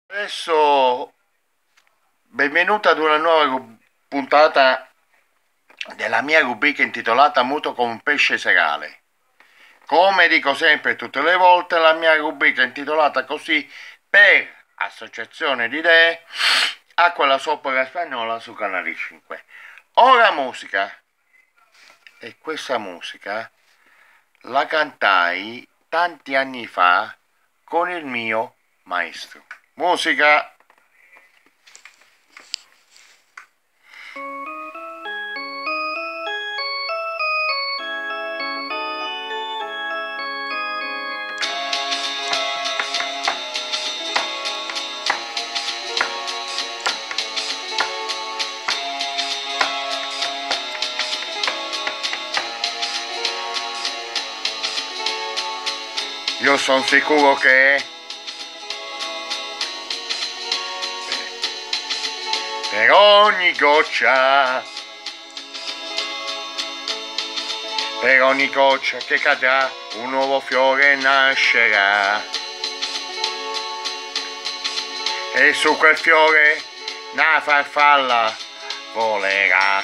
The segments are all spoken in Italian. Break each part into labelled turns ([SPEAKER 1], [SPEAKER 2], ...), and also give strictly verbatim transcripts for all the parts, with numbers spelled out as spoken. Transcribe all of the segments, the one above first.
[SPEAKER 1] Adesso benvenuta ad una nuova puntata della mia rubrica intitolata Muto come un pesce serale. Come dico sempre tutte le volte, la mia rubrica è intitolata così per associazione di idee a quella sopra spagnola su Canale cinque. Ora musica. E questa musica la cantai tanti anni fa con il mio maestro. Musica. Io sono sicuro che per ogni goccia, per ogni goccia che cadrà, un nuovo fiore nascerà. E su quel fiore una farfalla volerà.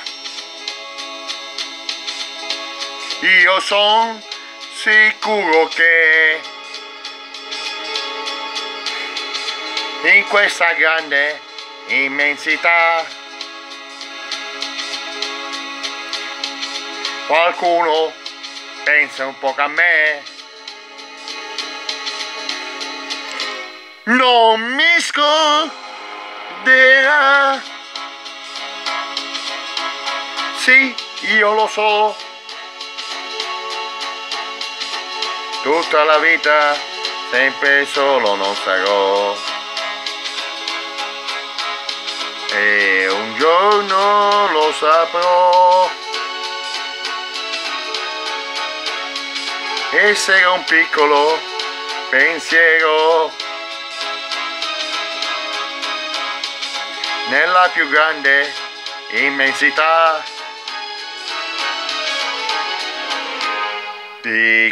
[SPEAKER 1] Io son sicuro che in questa grande immensità qualcuno pensa un po' a me. Non mi scorderà. Sì, io lo so. Tutta la vita sempre solo non sarò. E un giorno lo saprò. Essere un piccolo pensiero nella più grande immensità di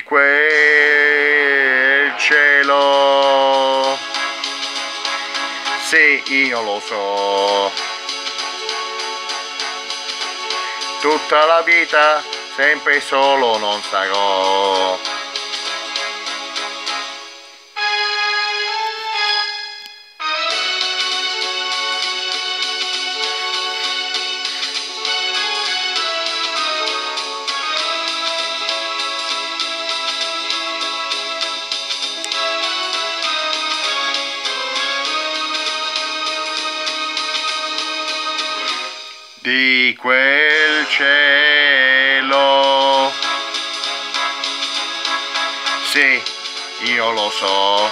[SPEAKER 1] quel cielo. Sì, io lo so. Tutta la vita sempre solo non sarò. Di quel cielo. Sì, io lo so.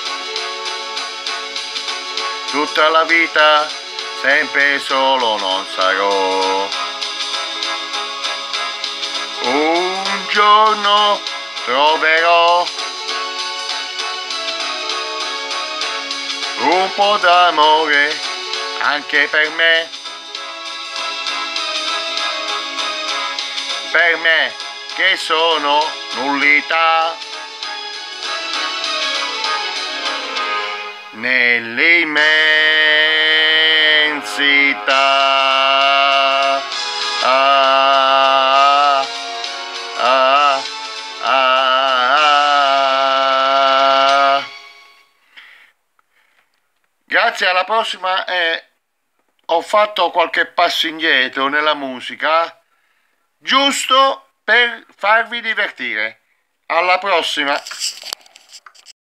[SPEAKER 1] Tutta la vita sempre solo non sarò. Un giorno troverò un po' d'amore anche per me. Per me che sono nullità nell'immensità. Ah, ah, ah. Grazie, alla prossima. Eh, ho fatto qualche passo indietro nella musica, giusto per farvi divertire. Alla prossima.